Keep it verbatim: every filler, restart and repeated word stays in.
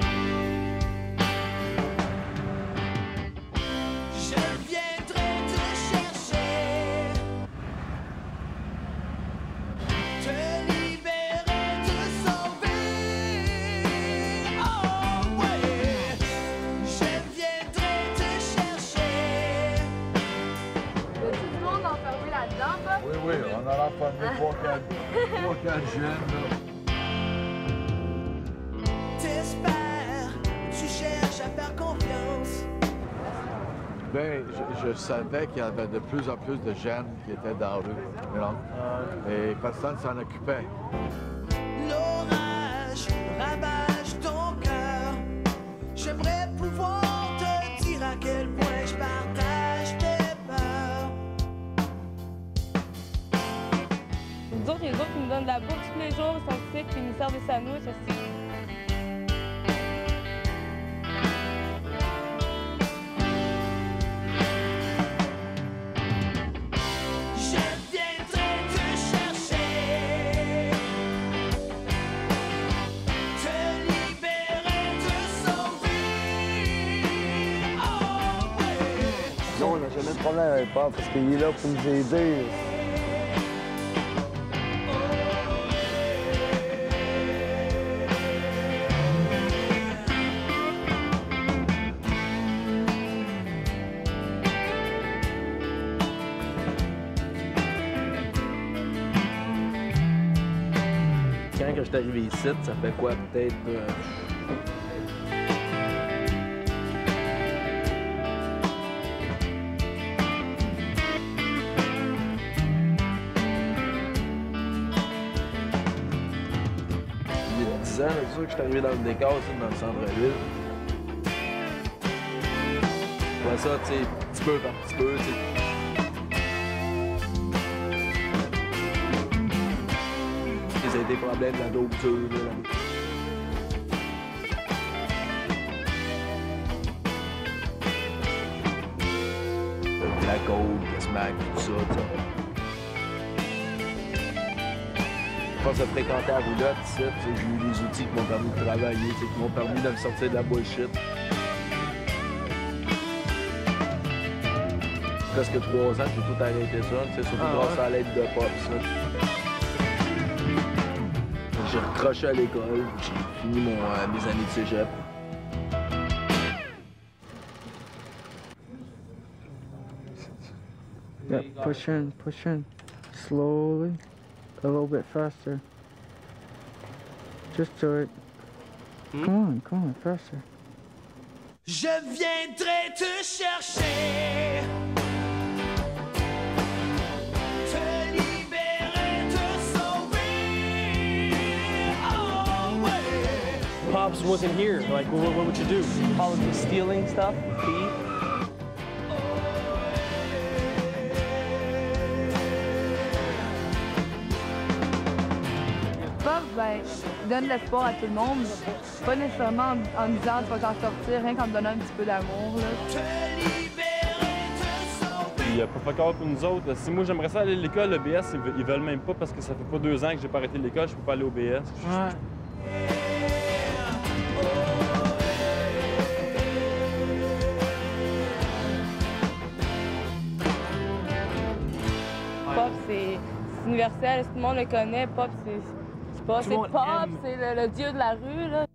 Oui, oui, on a formé trois, quatre jeunes. T'espères, tu cherches à faire confiance. Bien, je, je savais qu'il y avait de plus en plus de jeunes qui étaient dans la rue. You know? Et personne s'en occupait. L'orage ravage ton cœur. J'aimerais pouvoir te dire à quel point je partage tes peurs. Nous autres, les autres, ils nous donnent de la bouffe tous les jours, ils sont sick, puis ils nous servent des sandwichs aussi. Non, on n'a jamais de problème avec Pop parce qu'il est là pour nous aider. Quand je suis arrivé ici, ça fait quoi, peut-être... Euh... Il y a dix ans, c'est sûr que je suis arrivé dans le décor, ici, dans le centre-ville. Après ça, tu sais, petit peu par petit peu, tu sais. Ça a été problème de la dope dure, là. La coke, le smack, tout ça, tu sais. Je pense à fréquenter la roulotte, ici, j'ai eu les outils qui m'ont permis de travailler, qui m'ont permis de me sortir de la bullshit. Presque trois ans, j'ai tout arrêté ça, surtout ah, grâce ouais. à l'aide de Pop, ça. J'ai recroché à l'école, j'ai fini mon, euh, mes années de cégep. Yep, push in, push in. Slowly, a little bit faster. Just do it. Hmm? Come on, come on, faster. Je viendrai te chercher. Pops wasn't here, like, what, what would you do? Probably stealing stuff, thief? Pop, ben, donne l'espoir à tout le monde. Pas nécessairement en, en disant tu vas t'en sortir, rien qu'en me donnant un petit peu d'amour, là. Il n'y a pas encore pour nous autres. Si moi j'aimerais ça aller à l'école, le B S, ils, ils veulent même pas parce que ça fait pas deux ans que j'ai pas arrêté l'école, je peux pas aller au B S. Ouais. Pop, c'est universel, tout le monde le connaît. Pop, c'est pas, c'est Pop, c'est le, le dieu de la rue, là.